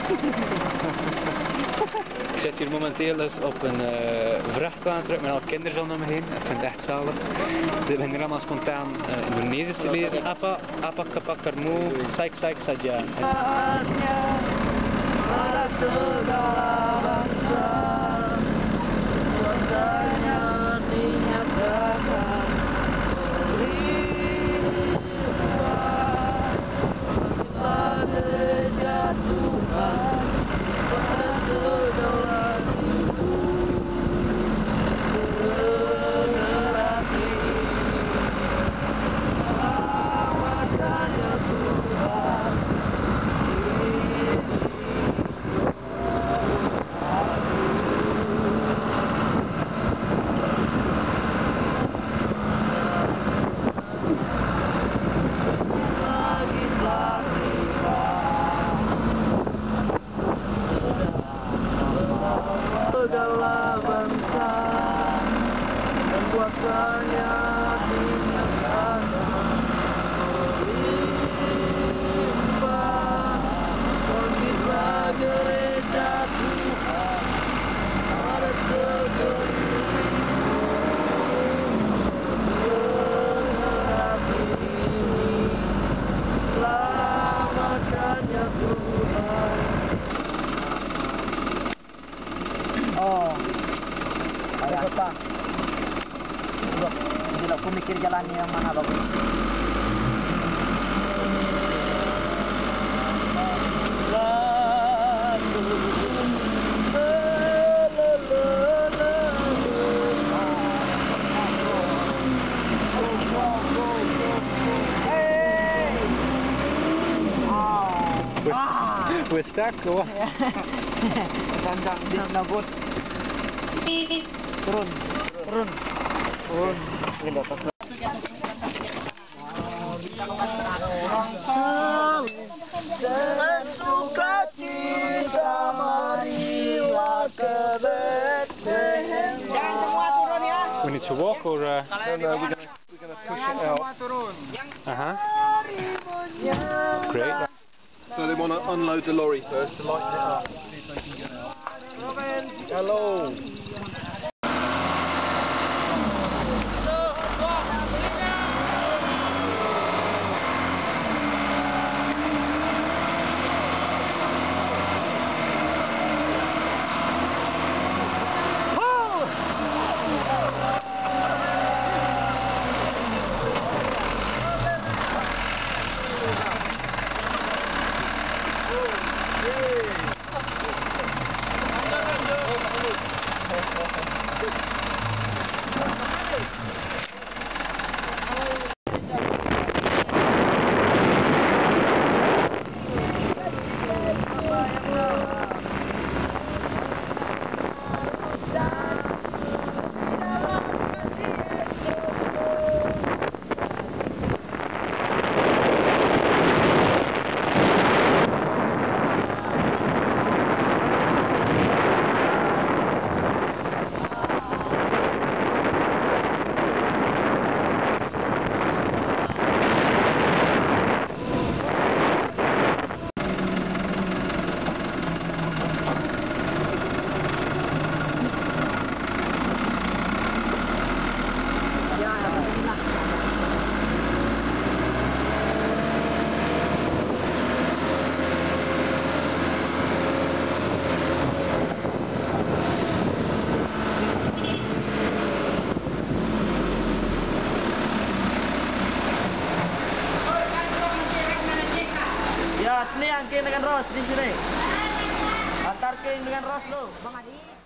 Ik zit hier momenteel dus op een vrachtwagen met al kinderen om me heen. Ik vind het echt zalig. Ze beginnen hier allemaal spontaan Indonesisch te lezen. Apa kapak karmu, saik saik saja. Segala bangsa dan kuasanya dinyatakan berlimpah. Bangkitlah gereja Tuhan pada sekelilingmu, generasi ini selamatkan ya Tuhan. Oh, ada apa? Tidak, aku mikir jalannya yang mana bagus. We're stuck or? This no good. Turun. Dengan sukacita marilah ke Bethlehem. Jangan semua turun ya. We need to walk or? No, we're gonna push it out. Turun. Great. So they want to unload the lorry first to lighten it up. See if they can get out. Hello. Ya, sini angkin dengan Ros di sini. Antar King dengan Ros lo, Bang Adi.